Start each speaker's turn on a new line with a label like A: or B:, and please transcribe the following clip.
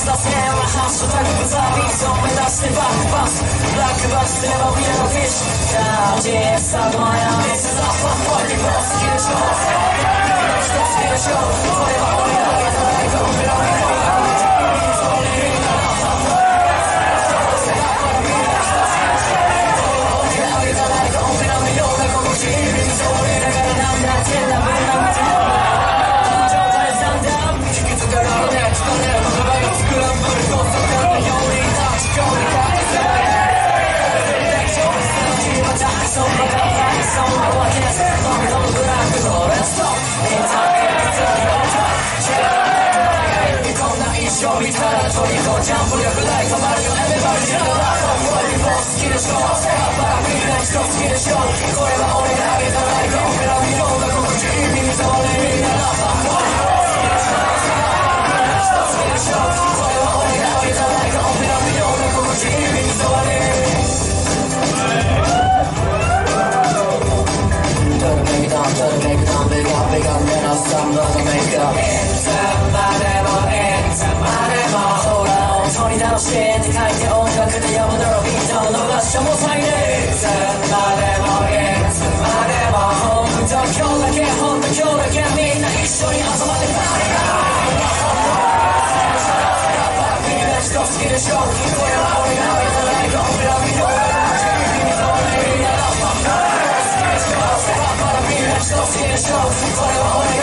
A: した線はハッシュタグブザービートを目指してバックパスブラックバスすればウィナーのフィッシュさあ GS サードマイナーミスザファッファイティングスキルショー一つキルショーこれは俺が上げたライトを見られない見たらトリコジャンプ力ない止まるよエメバリジャーラップリボースキルショーバラみんな一つキルショーこれは俺が上げたライトオペラ見ようが心地いい耳障りみんなラッパー一つキルショーこれは俺が上げたライトオペラ見ようが心地いい耳障りTurn the make it down, turn the make it down, big up, big up, then I'll stop, let the make up取り直してって書いて音楽で読むだろビートを伸ばしても最低いつまでもいつまでも本当今日だけ本当今日だけみんな一緒に遊ばってパリだみんな一つきでしょこれは俺が上げたライトオペラ見ようみんなラッパー好きでしょみんな一つきでしょこれは俺